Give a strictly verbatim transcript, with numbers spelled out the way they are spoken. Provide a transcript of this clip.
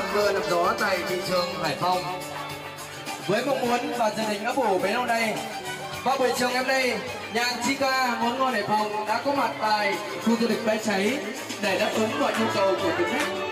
làm mưa làm gió tại thị trường Hải Phòng. Với mong muốn và gia đình ấp ủ bấy lâu nay, vào buổi chiều ngày hôm nay, nhà hàng Chica món ngon Hải Phòng đã có mặt tại khu du lịch Bãi Cháy để đáp ứng mọi nhu cầu của thực khách.